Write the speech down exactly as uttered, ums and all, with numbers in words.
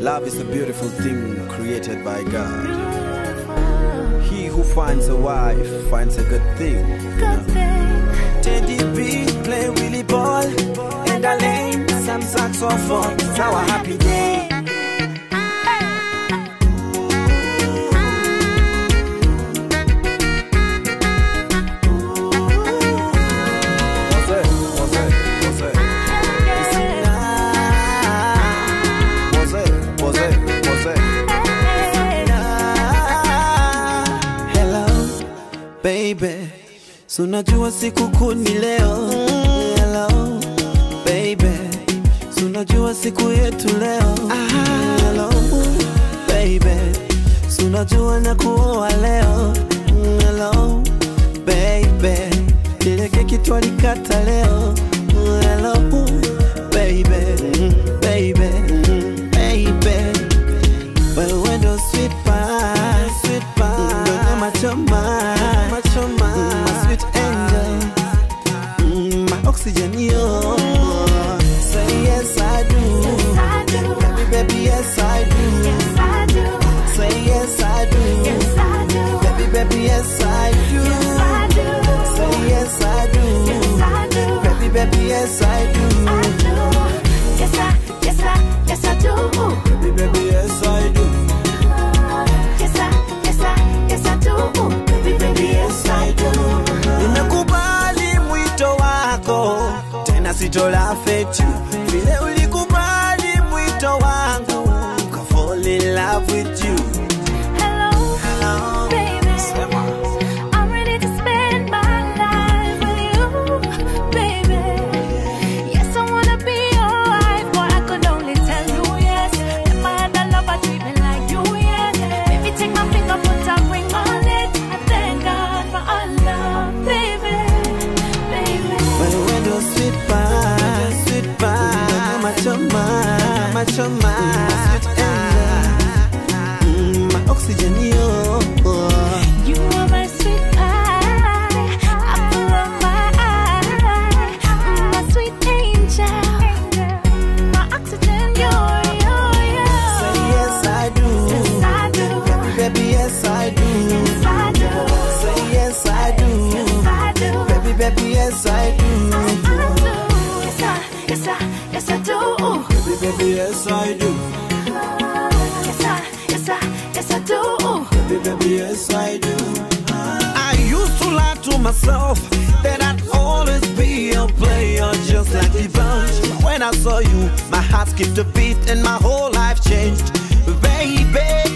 Love is a beautiful thing created by God. He who finds a wife finds a good thing. Good thing. Teddy B play Willy ball, and Alaine some saxophone. It's our happy day. Baby, so unajua siku kuu ni leo. Hello, baby, so unajua siku yetu leo. Hello, baby, so unajua na kuoa leo. Hello, baby, ile keki twalikata leo. Hello, baby, baby, baby, wewe ndo sweet pie, sweet pie, ndo machoma. Oxygen, yo. Say yes I do. Yes I do. Baby, baby, yes I do. Yes I do. Say yes I do. Yes I do. Baby, baby, yes I do. Yes I do. Say yes I do. Yes I do. Baby, baby, yes I do. I do. Yes I, yes I, yes I do. Baby, baby, yes I do. Yes I, yes I, yes I do. Baby, baby, yes I do. Nimekubali mwito wako, tena sitola fetu. Vile ulikubali mwito wangu, ka fall in love with you. Hello, Hello, baby. I'm ready to spend my life with you, baby. Yes, I wanna be your wife, but I could only tell you yes. If I had a lover, treat me like you, yes. Baby, take my finger, put a ring on it. I thank God for our love, baby, baby. Wewe ndo sweet pie, sweet pie, machoma, machoma, sweet angel, my oxygen, yo. You are my sweet pie, apple of my eye, my sweet angel, my oxygen, yo, yo, yo. Say yes I do. Yes I do. Baby, baby, yes I do. Yes I do. Say yes I do. Yes I do. Baby, baby, yes I do. Yes I, yes I, yes I do. Baby, baby, yes I do. Yes I, yes I, yes I do. Baby, baby, yes I do. I used to lie to myself that I'd always be a player just like the bunch. When I saw you, my heart skipped a beat and my whole life changed. Baby,